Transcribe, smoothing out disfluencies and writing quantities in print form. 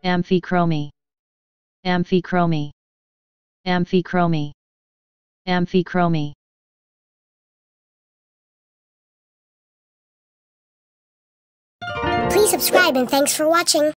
amphichromy, amphichromy, amphichromy, amphichromy. Please subscribe and thanks for watching.